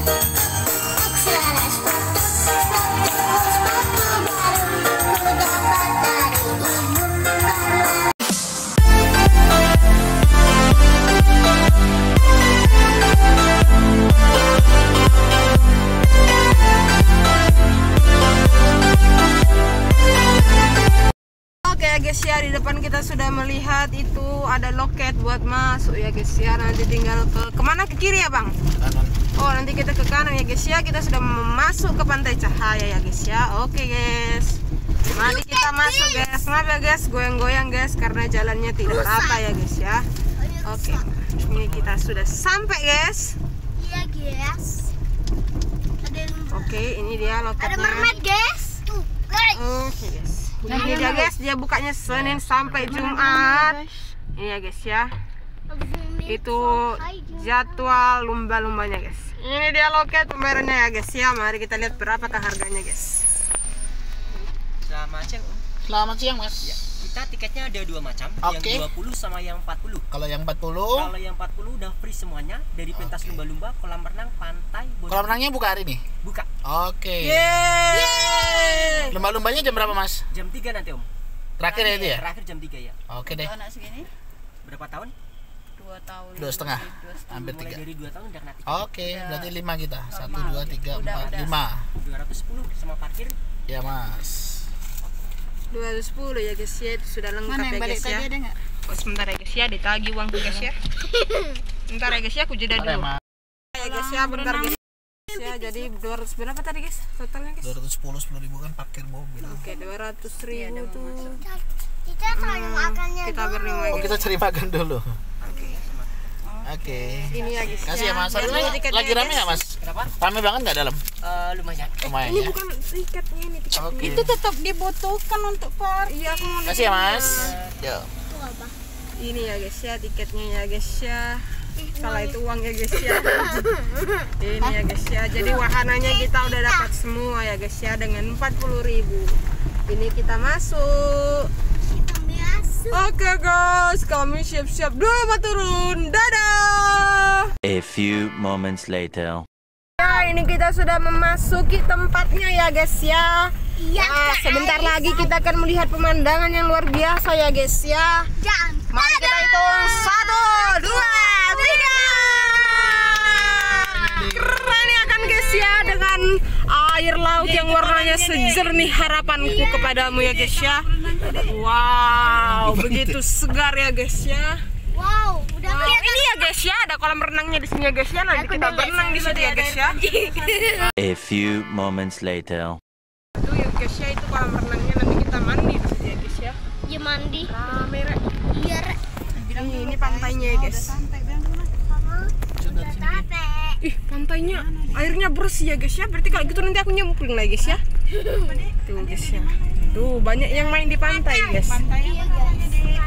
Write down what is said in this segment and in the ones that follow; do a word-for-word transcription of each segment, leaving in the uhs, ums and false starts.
Guys ya, di depan kita sudah melihat itu ada loket buat masuk ya guys ya. Nanti tinggal ke kemana, ke kiri ya bang? Kanan. Oh nanti kita ke kanan ya guys ya. Kita sudah masuk ke Pantai Cahaya ya guys ya. Oke guys, mari kita masuk guys. Maaf ya guys, goyang-goyang guys karena jalannya tidak rata ya guys ya. Oke, ini kita sudah sampai guys. Iya guys. Oke, ini dia loketnya. Ada mermaid guys. Tuh guys. Oke guys. Ini dia guys, dia bukanya Senin sampai Jumat. Ini ya guys ya. Itu jadwal lumba-lumbanya guys. Ini dia loket pembayarannya ya guys ya. Mari kita lihat berapakah harganya guys. Selamat siang Om. Selamat siang Mas. Ya, kita tiketnya ada dua macam, Oke. yang dua puluh sama yang empat puluh. Kalau yang empat puluh, Kalau yang empat puluh udah free semuanya, dari pentas Oke. lumba-lumba, kolam renang, pantai, bola. kolam renangnya buka hari ini? Buka Oke. Yeay. Lumba-lumbanya jam berapa Mas? jam tiga nanti Om. Terakhir ya itu ya? Terakhir jam tiga ya. Oke deh. Anak segini Berapa tahun? dua tahun. Dua setengah. Dua setengah. Hampir Mulai tiga. dari dua tahun udah kena tiket. Oke, berarti lima kita. Satu, Lima. dua, tiga, Udah, empat, udah. lima. dua ratus sepuluh sama parkir. Ya Mas. dua ratus sepuluh ya guys ya. Itu sudah lengkap Mana yang ya balik guys ya. tadi ada nggak? Oh, sebentar ya guys ya, ditagih uang guys ya. Bentar ya guys ya, aku jeda Ada ya dulu. Mas. Ya guys ya, bentar guys ya. Jadi dua ratus berapa tadi guys totalnya guys? dua ratus sepuluh, sepuluh ribu kan parkir mobil. Oke, dua ratus ribu tuh. Kita cari makannya Kita dulu. berlima Oh, guys. kita cari makan dulu. Oke. Ini ya guys. Kasih ya Mas. Dan Hari ini ini tiketnya, lagi rame guys. nggak Mas? Kenapa? Rame banget nggak dalam? Eh, lumayan. Lumayan Ini ya. bukan tiketnya, ini tiketnya. Oke. Itu tetap dibutuhkan untuk parkir. Iya, aku mau Kasih ya Mas. Yo. Itu apa? ini ya guys ya, tiketnya ya guys ya. Salah itu uang ya guys ya. Ini ya guys ya. Jadi wahananya kita udah dapat semua ya guys ya dengan empat puluh ribu. Ini kita masuk. Kita masuk. Oke guys, kami siap-siap dulu mau turun. Dadah. A few moments later. Ya, ini kita sudah memasuki tempatnya ya guys ya. Iya. Nah, sebentar lagi kita akan melihat pemandangan yang luar biasa ya guys ya. Jangan. Mari kita hitung satu, dua, tiga. Keren ya kan guys ya, dengan air laut yang warnanya sejernih. Harapanku kepadamu ya guys ya. Wow, begitu segar ya guys ya. Wow, udah Wow, kelihatan. ini ya guys ya, ada kolam renangnya di sini ya guys ya. Nanti kita berenang di situ ya guys ya. A few moments later. Itu ya guys ya, itu kolam renangnya, nanti kita mandi di situ ya guys ya. Ya mandi. Rame Rek. Iya, Rek. Ini, ini pantainya ya guys. Santai bilang dulu. Kamu udah capek. Ih, pantainya airnya bersih ya guys ya. Berarti kalau gitu nanti aku nyemplung lah guys ya. Tuh guys ya. Tuh banyak yang main di pantai guys. Iya, guys.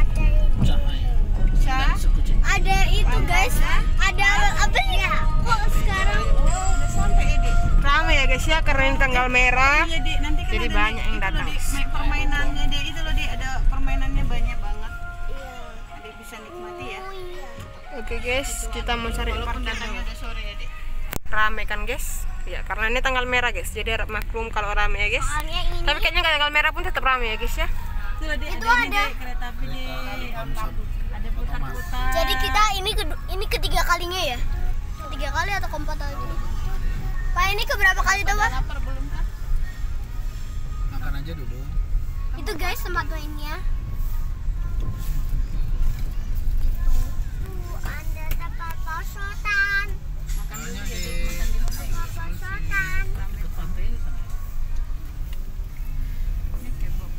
Ada itu guys. Ada apa ya? Kok sekarang Udah sampai ya, Dik. Rame ya guys ya, karena ini tanggal merah. Iya, Dik. Nanti kan Jadi ada banyak nih, yang itu loh, datang. Dik, main permainannya, Dik. Itu loh, Dik. Ada permainannya banyak banget. Adik bisa nikmati ya. Oke guys, kita mau cari Walaupun parkir datangnya dulu. udah sore ya, Dik. Rame kan guys? Ya, karena ini tanggal merah guys. Jadi maklum kalau rame ya guys. soalnya ini Tapi kayaknya nggak tanggal merah pun tetap rame ya guys ya. Itu loh, Dik. Itu Ada, ini, ada. Dik. Kereta api, Dik. Ada putar-putar. jadi kita ini kedua, ini ketiga kalinya ya? Ketiga kali atau keempat kali? Pak, ini keberapa kali tuh, Pak? lapar belum kan? Makan aja dulu. Itu guys tempat mainnya. Tuh, ada tempat posotan. Makan dulu ya, Dik. Makan di rumah. Tempat posotan. Ke pantai di sana. Ini kebab.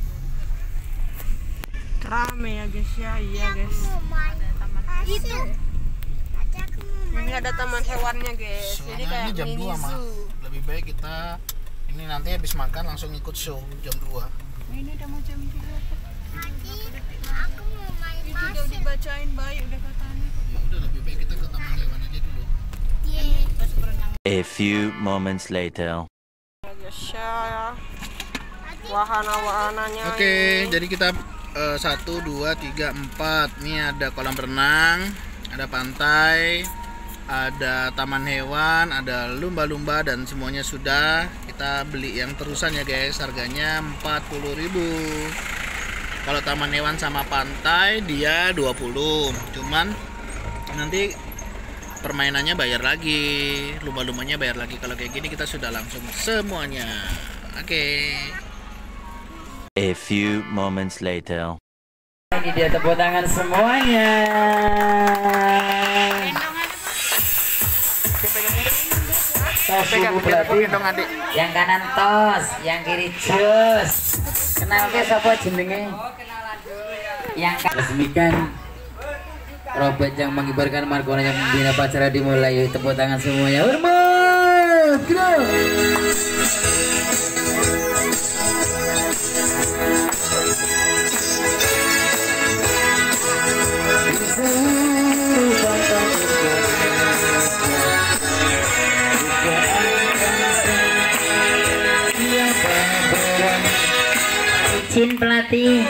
Rame ya guys ya. Iya guys. Mau main itu. Tadi aku mau main. Ini ada taman hewannya guys. Jadi Soalnya kayak ini jam mini dua mah. zoo. Lebih baik kita ini nanti habis makan langsung ikut show jam dua. Nah, ini udah mau jam tiga. Tadi aku mau main Itu udah pasir. dibacain baik udah katanya. Ya udah lebih baik kita ke taman hewan aja dulu. Iya. Pas berenang. A few moments later. Ya guys ya. Wahana-wahananya. Oke, ini. jadi kita eh, satu, dua, tiga, empat. Ini ada kolam renang, ada pantai, ada taman hewan, ada lumba-lumba dan semuanya sudah. Kita beli yang terusan ya guys, harganya empat puluh ribu. Kalau taman hewan sama pantai dia dua puluh. Cuman nanti permainannya bayar lagi, lumba-lumbanya bayar lagi. Kalau kayak gini kita sudah langsung semuanya. Oke. Okay. A few moments later. Ini dia tepuk tangan semuanya. Pegang, pegang adik. Yang kanan tos, yang kiri jus. Kenal ke sapa jenenge? Yang resmikan Robert yang mengibarkan margonanya pembina pacara dimulai. Tepuk tangan semuanya. Hormat. Go. Izin pelatih.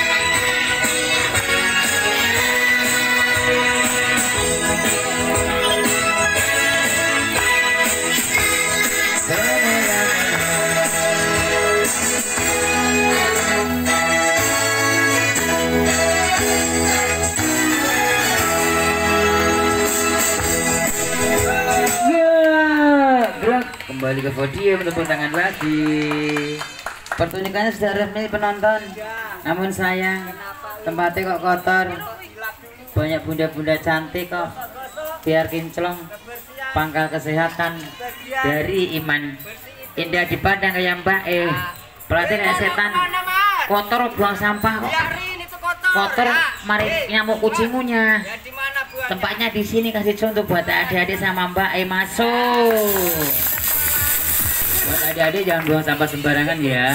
Kembali ke podium, tepuk tangan lagi. Pertunjukannya sudah resmi penonton. Namun sayang, tempatnya kok kotor. Banyak bunda-bunda cantik kok. Biar kinclong. Pangkal kesehatan dari Iman. Indah dipandang kayak Mbak eh. Pelatih kayak setan. Kotor buang sampah kok. Kotor mari nyamuk kucingmunya. Tempatnya di sini, kasih contoh buat adik-adik sama Mbak eh masuk. Buat adik-adik jangan buang sampah sembarangan ya.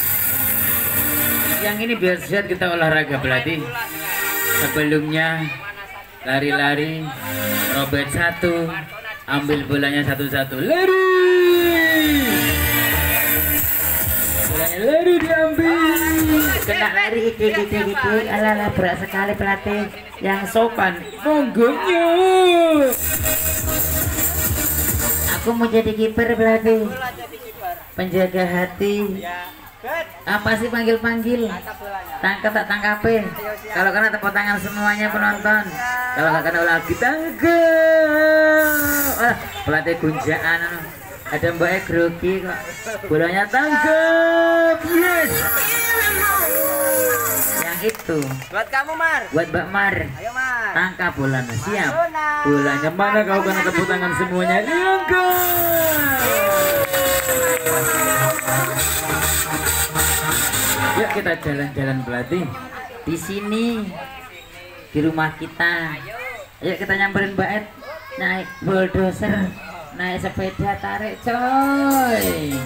Yang ini biar sehat kita olahraga pelatih. Sebelumnya lari-lari, robet satu, ambil bolanya satu-satu, lari. Bolanya lari diambil, kena lari itik-itik-itik. Alah, berat sekali pelatih. Yang sopan, monggongnya. Aku mau jadi kiper pelatih. Penjaga hati. Apa sih panggil-panggil? Tangkap tak tangkapin. Kalau kena tepuk tangan semuanya penonton. Kalau nggak kena lagi tangkap. Ah, pelatih gunjaan. Ada Mbaknya grogi kok. Bolanya tangkap. Yes. Yang itu. Buat kamu Mar. Buat Mbak Mar. Ayo Mar. Tangkap bolanya. Siap. Bolanya mana kau kena tepuk tangan semuanya? Yuk kita jalan-jalan pelatih di sini di rumah kita. Ayo kita nyamperin Mbak Ed, naik bulldozer, naik sepeda tarik coy.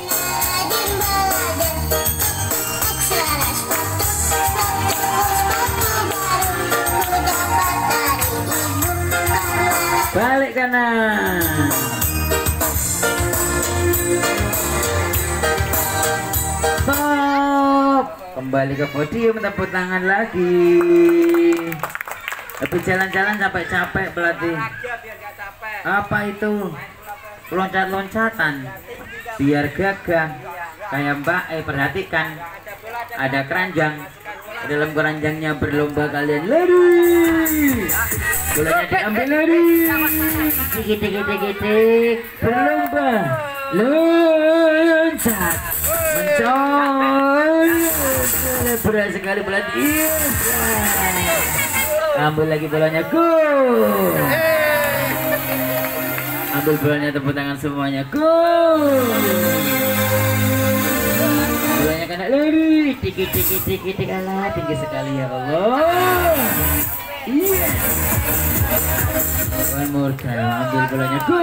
Balik kanan. Stop. Kembali ke podium, tepuk tangan lagi. Tapi jalan-jalan sampai capek pelatih. Apa itu? Loncat-loncatan. Biar gagah. Kayak Mbak eh perhatikan. Ada keranjang. Dalam keranjangnya berlomba kalian lari. Bolanya diambil lari. Dikit-dikit-dikit berlomba. Loncat. Mencol. Berat sekali pelatih. Ambil lagi bolanya, go. Ambil bolanya, tepuk tangan semuanya, go. Bolanya kena lari, dikit dikit dikit dikit, alah tinggi sekali ya Allah. Iya. One more time, ambil bolanya, go.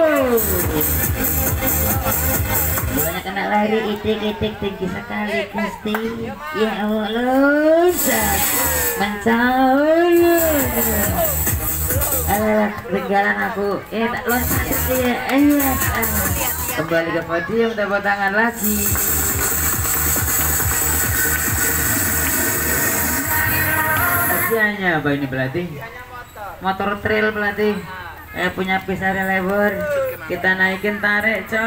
Bolanya kena lari, itik itik tinggi sekali Gusti. Ya Allah, loncat, mencaul. Alah, ketinggalan aku. Eh, tak loncat ya. Eh, kembali ke podium, tepuk tangan lagi. Hadiahnya apa ini pelatih? Motor trail pelatih. Eh punya pisau lebar. Kita naikin tarik coy.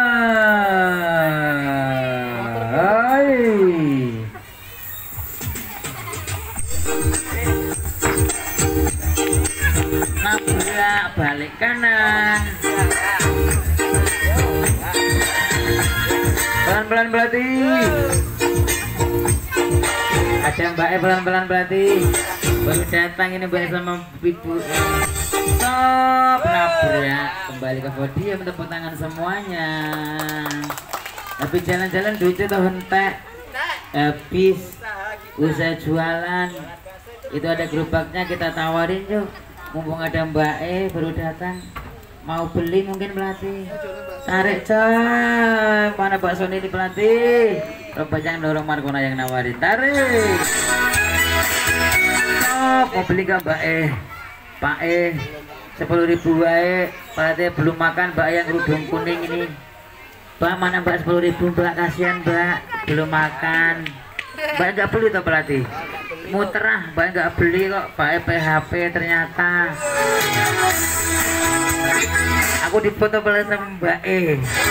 Nabrak balik kanan. Pelan-pelan pelatih. Ada Mbak E pelan-pelan pelatih. Baru datang ini Mbak E sama ibu. Stop, nabrak. Kembali ke podium, tepuk tangan semuanya. Tapi jalan-jalan duitnya tuh hentek. Habis usai jualan. Itu ada gerobaknya kita tawarin yuk. Mumpung ada Mbak E baru datang. Mau beli mungkin pelatih. Tarik coy. Mana bakso ini pelatih? Coba jangan dorong Markona yang nawarin. Tarik. Oh, mau beli gak Mbak E? Pak E sepuluh ribu wae. Pelatih belum makan Mbak E yang kerudung kuning ini. Mbak mana Mbak sepuluh ribu Mbak, kasihan Mbak belum makan. Mbak nggak beli toh pelatih? Muter ah, Mbak nggak beli kok. Mbak E P H P ternyata. Aku dipoto pelatih sama Mbak E.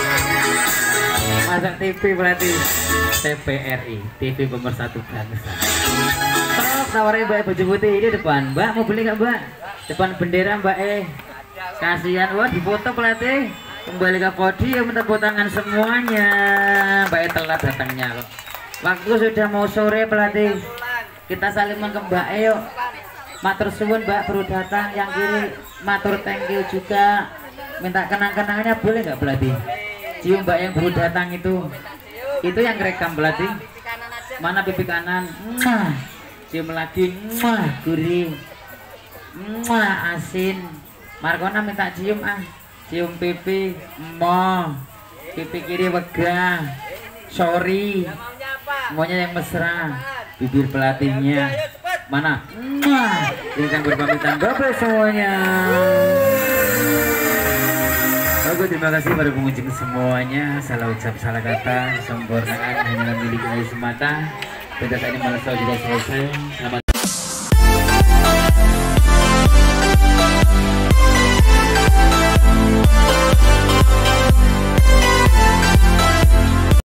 Masak T V pelatih. T V R I, T V pemersatu bangsa. Terus tawarin Mbak E baju putih ini depan. Mbak mau beli nggak Mbak? Depan bendera Mbak E. Kasihan, wah dipoto pelatih. Kembali ke podium, tepuk tangan semuanya. Mbak E telat datangnya kok. Waktu sudah mau sore pelatih. Kita saling ke Mbak E yuk. Matur suwun Mbak baru datang, yang kiri matur thank you juga. Minta kenang-kenangannya boleh nggak pelatih? Cium Mbak yang baru datang itu. Itu yang rekam pelatih. Mana pipi kanan? Mwah. Cium lagi. Mwah, gurih. Mwah, asin. Markona minta cium ah. Cium pipi. Mo. Pipi kiri wegah. Sorry. Semuanya yang mesra. Bibir pelatihnya. Mana? Mwah. Ini kan berpamitan double semuanya. Oke, terima kasih pada pengunjung semuanya. Salah ucap, salah kata, sempurnaan hanya milik Allah semata. Pada saat ini malam juga selesai. Selamat